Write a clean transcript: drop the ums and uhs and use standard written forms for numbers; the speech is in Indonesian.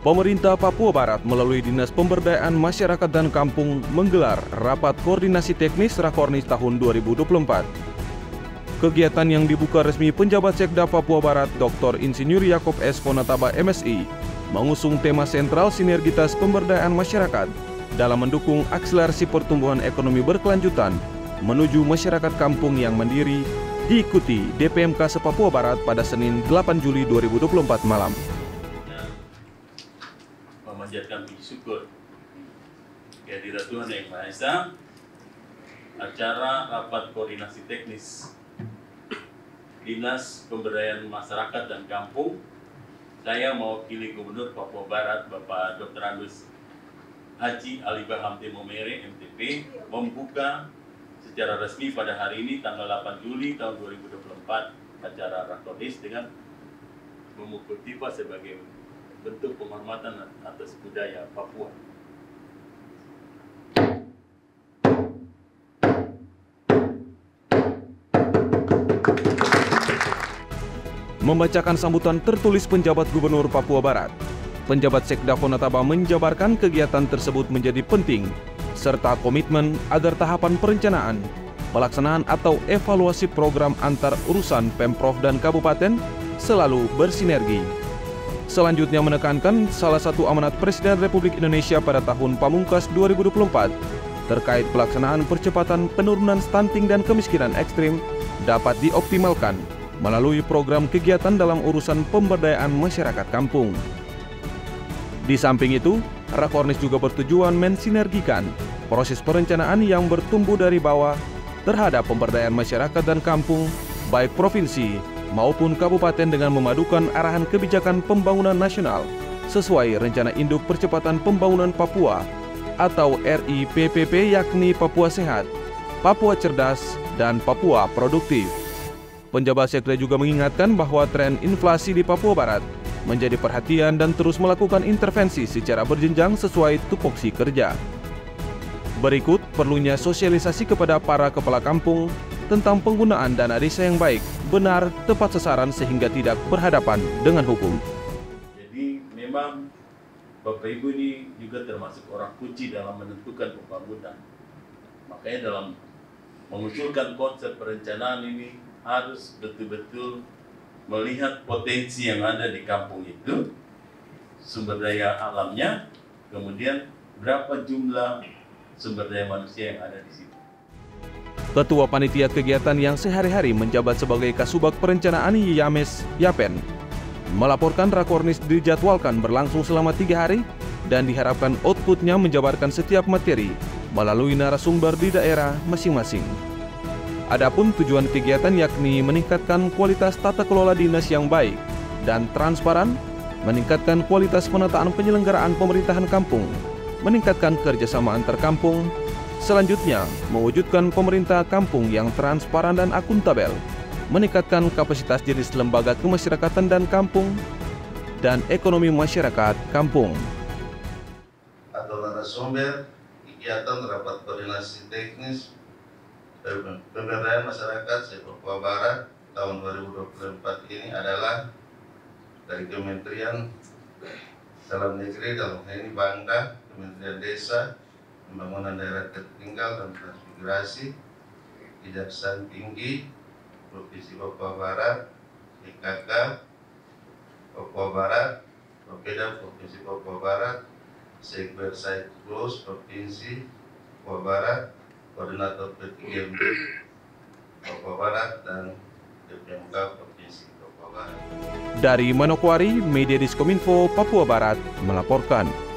Pemerintah Papua Barat melalui Dinas Pemberdayaan Masyarakat dan Kampung menggelar Rapat Koordinasi Teknis Rakornis tahun 2024. Kegiatan yang dibuka resmi penjabat Sekda Papua Barat Dr. Insinyur Yaakob S. Fonataba MSI mengusung tema sentral sinergitas pemberdayaan masyarakat dalam mendukung akselerasi pertumbuhan ekonomi berkelanjutan menuju masyarakat kampung yang mandiri, diikuti DPMK se-Papua Barat pada Senin 8 Juli 2024 malam. Memanjatkan puji syukur kehadirat Tuhan Yang Maha Esa. Acara rapat koordinasi teknis Dinas Pemberdayaan Masyarakat dan Kampung, saya mewakili Gubernur Papua Barat Bapak Dr. Andus Haji Ali Baham Temomere MTP membuka secara resmi pada hari ini tanggal 8 Juli tahun 2024 acara rakornis dengan memukul tipa sebagai bentuk penghormatan atas budaya Papua. Membacakan sambutan tertulis penjabat Gubernur Papua Barat, penjabat Sekda Fonataba menjabarkan kegiatan tersebut menjadi penting, serta komitmen agar tahapan perencanaan, pelaksanaan atau evaluasi program antar urusan Pemprov dan Kabupaten selalu bersinergi. Selanjutnya menekankan salah satu amanat Presiden Republik Indonesia pada tahun Pamungkas 2024 terkait pelaksanaan percepatan penurunan stunting dan kemiskinan ekstrim dapat dioptimalkan melalui program kegiatan dalam urusan pemberdayaan masyarakat kampung. Di samping itu, Rakornis juga bertujuan mensinergikan proses perencanaan yang bertumbuh dari bawah terhadap pemberdayaan masyarakat dan kampung, baik provinsi maupun kabupaten dengan memadukan arahan kebijakan pembangunan nasional sesuai Rencana Induk Percepatan Pembangunan Papua atau RIPPP, yakni Papua Sehat, Papua Cerdas, dan Papua Produktif. Penjabat Sekda juga mengingatkan bahwa tren inflasi di Papua Barat menjadi perhatian dan terus melakukan intervensi secara berjenjang sesuai tupoksi kerja. Berikut perlunya sosialisasi kepada para kepala kampung tentang penggunaan dana desa yang baik, benar, tepat sasaran sehingga tidak berhadapan dengan hukum. Jadi memang Bapak Ibu ini juga termasuk orang kunci dalam menentukan pembangunan. Makanya dalam mengusulkan konsep perencanaan ini harus betul-betul melihat potensi yang ada di kampung itu, sumber daya alamnya, kemudian berapa jumlah sumber daya manusia yang ada di situ. Ketua Panitia Kegiatan yang sehari-hari menjabat sebagai Kasubag Perencanaan Yames Yapen melaporkan Rakornis dijadwalkan berlangsung selama 3 hari dan diharapkan outputnya menjabarkan setiap materi melalui narasumber di daerah masing-masing. Adapun tujuan kegiatan yakni meningkatkan kualitas tata kelola dinas yang baik dan transparan, meningkatkan kualitas penataan penyelenggaraan pemerintahan kampung, meningkatkan kerjasama antar kampung, selanjutnya mewujudkan pemerintah kampung yang transparan dan akuntabel, meningkatkan kapasitas jenis lembaga kemasyarakatan dan kampung, dan ekonomi masyarakat kampung. Atau narasumber kegiatan rapat koordinasi teknis pemberdayaan masyarakat se-Papua Barat tahun 2024 ini adalah dari Kementerian Dalam Negeri, dalam hal ini Bangka, Kementerian Desa, Pembangunan Daerah Tertinggal dan Transmigrasi, Kejaksaan Tinggi Provinsi Papua Barat, PKK Papua Barat, Bapeda Provinsi Papua Barat, Sekber Saiklus Provinsi Papua Barat, Koordinator P3MD Papua Barat, dan DPMK Provinsi Papua Barat. Dari Manokwari, Media Diskominfo Papua Barat melaporkan.